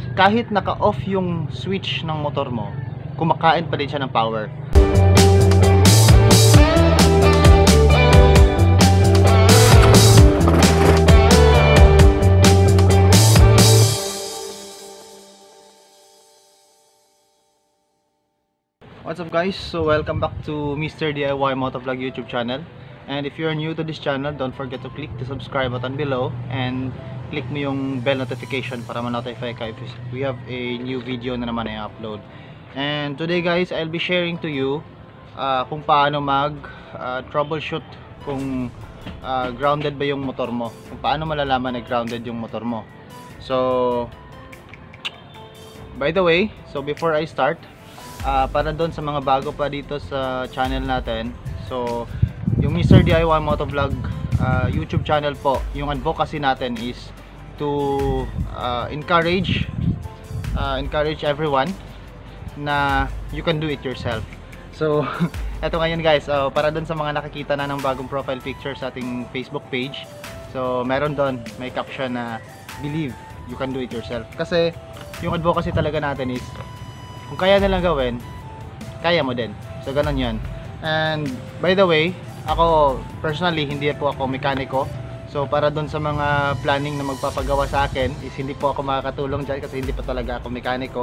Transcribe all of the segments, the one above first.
kahit naka-off yung switch ng motor mo, kumakain pa din siya ng power. What's up guys? So welcome back to Mr. DIY Motovlog YouTube channel. And if you're new to this channel, don't forget to click the subscribe button below and click mo yung bell notification para ma-notify ka if we have a new video na naman na i-upload. And today guys, I'll be sharing to you kung paano mag troubleshoot kung grounded ba yung motor mo. Kung paano malalaman na grounded yung motor mo. So by the way, so before I start, para doon sa mga bago pa dito sa channel natin, so yung Mr. DIY Motovlog YouTube channel po, yung advocacy natin is to encourage everyone na you can do it yourself. So eto ngayon guys, para doon sa mga nakakita na ng bagong profile picture sa ating Facebook page, so meron doon, may caption na believe you can do it yourself. Kasi yung advocacy talaga natin is kung kaya nilang gawin, kaya mo din. So ganun yun. And by the way, ako personally hindi po ako mekaniko. So para doon sa mga planning na magpapagawa sa akin is hindi po ako makakatulong dyan kasi hindi pa talaga ako mekaniko.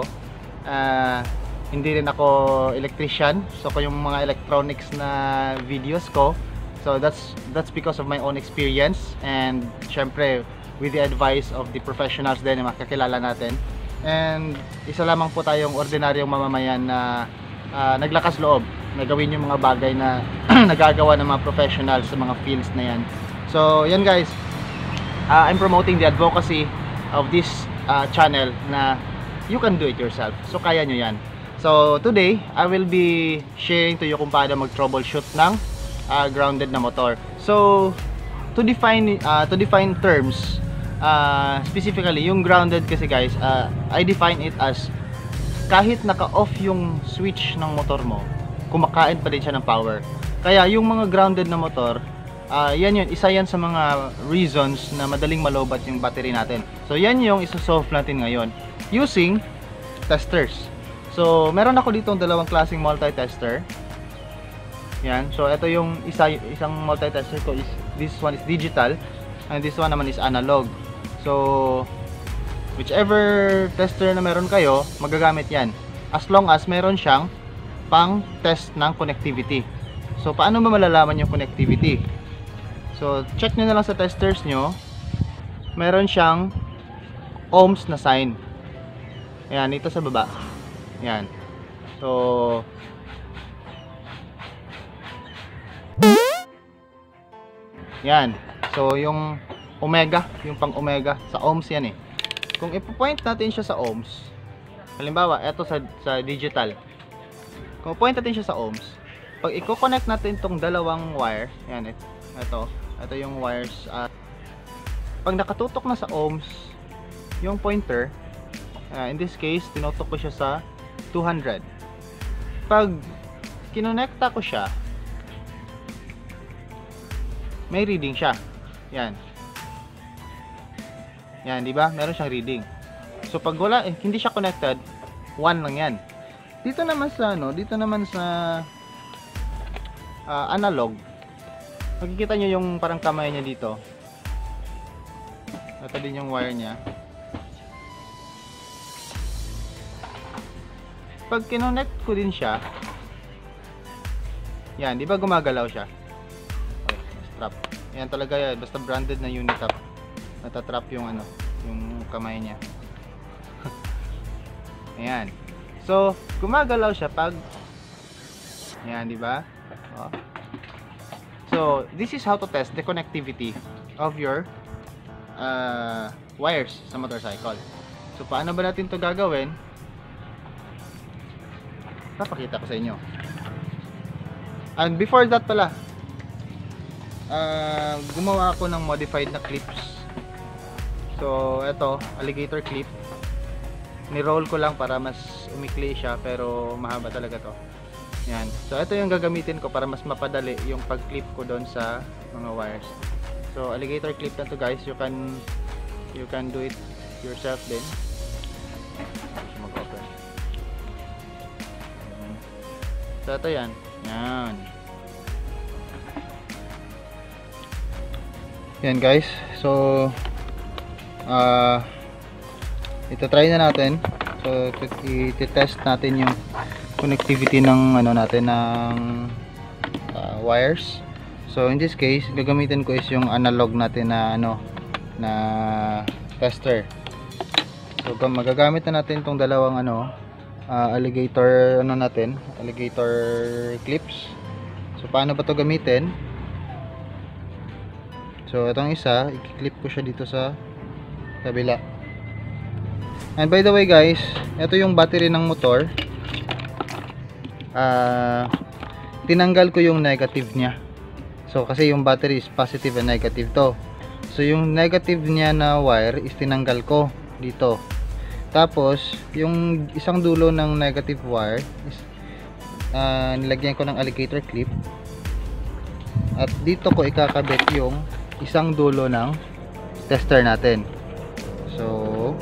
Hindi rin ako electrician. So kung yung mga electronics na videos ko, so that's because of my own experience and syempre with the advice of the professionals din na makakilala natin. And isa lamang po tayong ordinaryong mamamayan na naglakas loob na gawin yung mga bagay na nagagawa ng mga professionals sa mga fields na yan. So yan guys, I'm promoting the advocacy of this channel na you can do it yourself. So kaya nyo yan. So today, I will be sharing to you kung paano mag-troubleshoot ng grounded na motor. So to define terms, specifically yung grounded kasi guys, I define it as kahit naka-off yung switch ng motor mo, kumakain pa din siya ng power. Kaya yung mga grounded na motor, isa yan sa mga reasons na madaling malobat yung battery natin. So yan yung isa-solve natin ngayon using testers. So meron ako dito dalawang klaseng multi-tester. Yan. So ito yung isang multi-tester ko, is this one is digital and this one naman is analog. So whichever tester na meron kayo, magagamit yan as long as meron siyang pang test ng connectivity. So paano ba malalaman yung connectivity? So check nyo na lang sa testers nyo, meron siyang ohms na sign. Ayan, ito sa baba. Ayan. So yan. So yung omega, yung pang omega sa ohms yan eh. Kung ipo-point natin siya sa ohms, halimbawa ito sa digital, kung point natin siya sa ohms, pag i-connect natin itong dalawang wire, yan, ito yung wires, pag nakatutok na sa ohms yung pointer, in this case tinutok ko siya sa 200. Pag kinonekta ko siya, may reading siya. Yan, di ba? Meron siyang reading. So pag wala, hindi siya connected, 1 lang yan. Dito naman sa analog, makikita nyo yung parang kamay niya dito. Ito din yung wire niya. Pag kinonnect ko din siya, yan, di ba gumagalaw siya? Okay, strap. Yan talaga yan, basta branded na Unitap. Natatrap yung yung kamay niya. Ayan. So, gumagalaw siya pag ayan, di ba? Oh. So, this is how to test the connectivity of your wires sa motorcycle. So, paano ba natin 'to gagawin? Papakita ko sa inyo. And before that pala, gumawa ako ng modified na clips. So, ito, alligator clip. Ni-roll ko lang para mas umikli siya, pero mahaba talaga to. Yan. So, ito yung gagamitin ko para mas mapadali yung pag-clip ko doon sa mga wires. So, alligator clip na to guys. You can do it yourself din. Siya mag-open. So ito yan. Yan. Yan guys. So ito try na natin. So i-test natin yung connectivity ng ano natin ng wires. So in this case, gagamitin ko is yung analog natin na ano na tester. So magagamit na natin tong dalawang ano alligator ano natin, alligator clips. So paano ba to gamitin? So itong isa, i-clip ko siya dito sa kabila. And by the way guys, ito yung battery ng motor. Tinanggal ko yung negative niya. So kasi yung battery is positive and negative to. So yung negative niya na wire is tinanggal ko dito. Tapos yung isang dulo ng negative wire is nilagyan ko ng alligator clip. At dito ko ikakabit yung isang dulo ng tester natin. So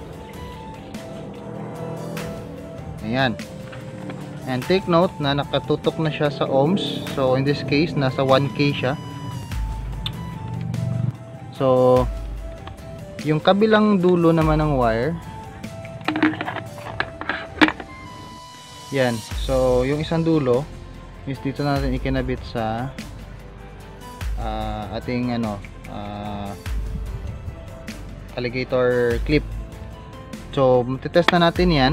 ayan. And take note na nakatutok na siya sa ohms. So in this case nasa 1K siya. So yung kabilang dulo naman ng wire, yan. So yung isang dulo is dito natin ikinabit sa ating ano alligator clip. So matitest na natin yan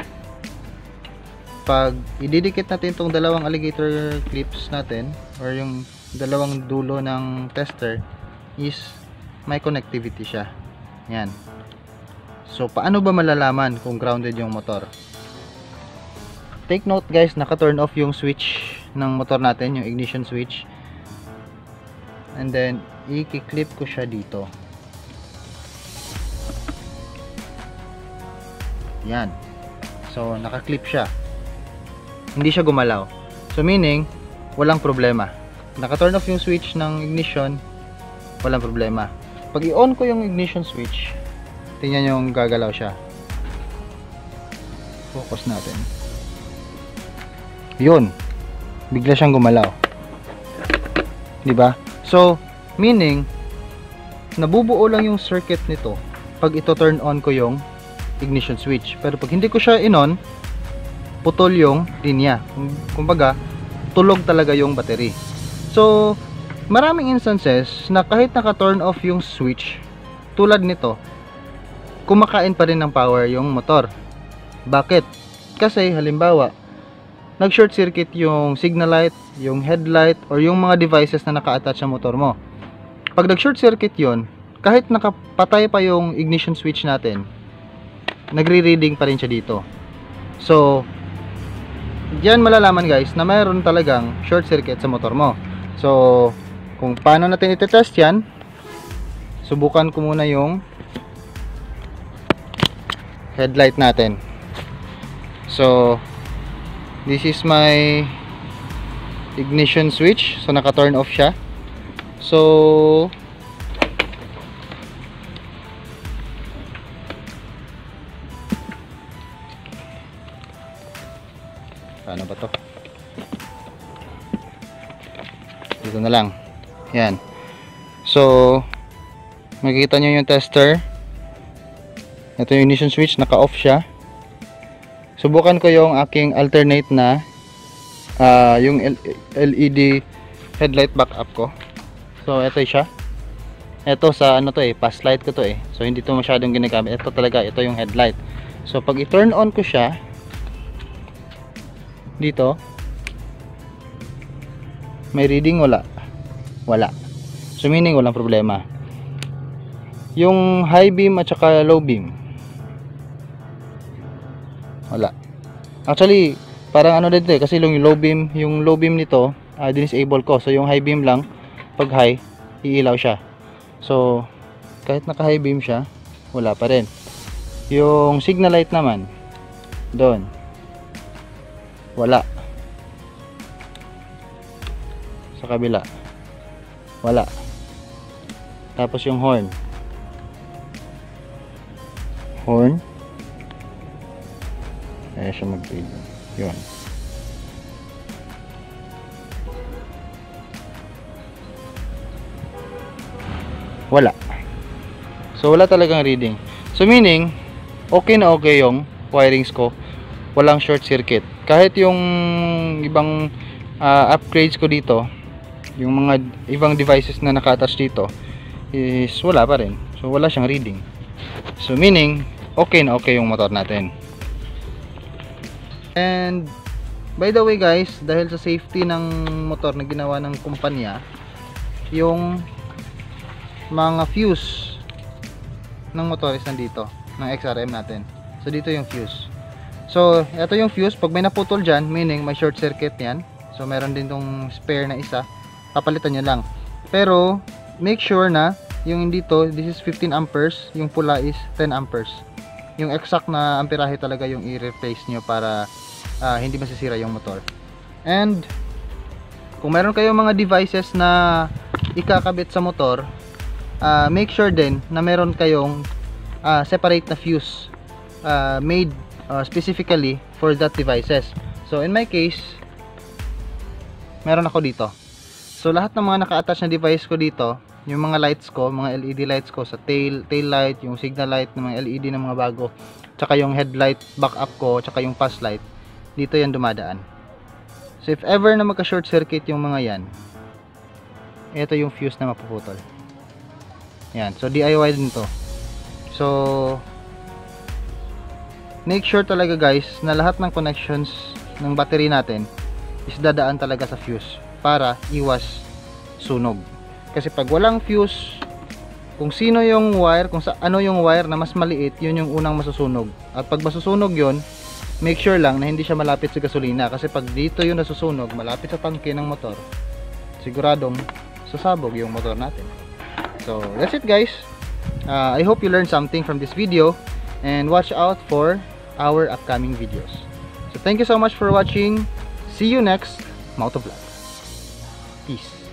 pag ididikit natin itong dalawang alligator clips natin or yung dalawang dulo ng tester is may connectivity siya. Yan. So paano ba malalaman kung grounded yung motor? Take note guys, naka-turn off yung switch ng motor natin, yung ignition switch. And then i-clip ko siya dito. Yan. So naka-clip siya. Hindi siya gumalaw. So meaning walang problema. Naka-turn off yung switch ng ignition, walang problema. Pag i-on ko yung ignition switch, tingnan nyo yung gagalaw siya. Focus natin. Yun. Bigla siyang gumalaw. Diba? So, meaning, nabubuo lang yung circuit nito pag ito turn on ko yung ignition switch. Pero pag hindi ko siya in-on, putol yung linya. Kumbaga, tulog talaga yung battery. So, maraming instances na kahit naka-turn off yung switch, tulad nito, kumakain pa rin ng power yung motor. Bakit? Kasi halimbawa, nag-short circuit yung signal light, yung headlight, or yung mga devices na naka-attach sa motor mo. Pag nag-short circuit yun, kahit nakapatay pa yung ignition switch natin, nagre-reading pa rin siya dito. So, diyan malalaman guys na mayroon talagang short circuit sa motor mo. So, kung paano natin iti-test yan, subukan ko muna yung headlight natin. So, this is my ignition switch. So, naka-turn off siya. So, paano ba to? Dito na lang. Yan. So, makikita nyo yung tester. Ito yung ignition switch, naka-off siya. Subukan ko yung aking alternate na yung LED headlight backup ko. So, ito siya. Ito sa ano to pass light ko to So, hindi to masyadong ginagamit. Ito talaga, ito yung headlight. So, pag i-turn on ko siya dito, may reading, wala. So meaning walang problema. Yung high beam at saka low beam, wala. Actually parang ano dito kasi yung low beam nito disable ko. So yung high beam lang, pag high iilaw siya. So kahit naka high beam siya, wala pa rin. Yung signal light naman doon, wala. Sa kabila, wala. Tapos yung horn, kaya siya mag-fade. Yun. Wala. So wala talagang reading. So meaning okay na okay yung wirings ko, walang short circuit. Kahit yung ibang upgrades ko dito, yung mga ibang devices na naka-attach dito is wala pa rin. So wala siyang reading. So meaning okay na okay yung motor natin. And by the way guys, dahil sa safety ng motor na ginawa ng kumpanya, yung mga fuse ng motor is nandito, ng XRM natin. So dito yung fuse. So ito yung fuse, pag may naputol dyan, meaning may short circuit yan. So meron din tong spare na isa, papalitan nyo lang. Pero make sure na yung dito, this is 15 amperes, yung pula is 10 amperes. Yung exact na amperahe talaga yung i-replace nyo para hindi masisira yung motor. And kung meron kayong mga devices na ikakabit sa motor, make sure din na meron kayong separate na fuse made specifically for that devices. So in my case, meron ako dito. So lahat ng mga naka-attach na device ko dito, yung mga lights ko, mga LED lights ko sa tail light, yung signal light ng mga LED ng mga bago, tsaka yung headlight backup ko, tsaka yung pass light, dito yan dumadaan. So if ever na magka short circuit yung mga yan, ito yung fuse na mapuputol. Yan, so DIY din to. So make sure talaga guys na lahat ng connections ng battery natin is dadaan talaga sa fuse para iwas sunog. Kasi pag walang fuse, kung sino yung wire, kung ano yung wire na mas maliit, yun yung unang masusunog. At pag masusunog yun, make sure lang na hindi siya malapit sa gasolina. Kasi pag dito yung nasusunog, malapit sa tangke ng motor, siguradong sasabog yung motor natin. So that's it guys. I hope you learned something from this video, and watch out for our upcoming videos. So thank you so much for watching. See you next Motovlog. Peace.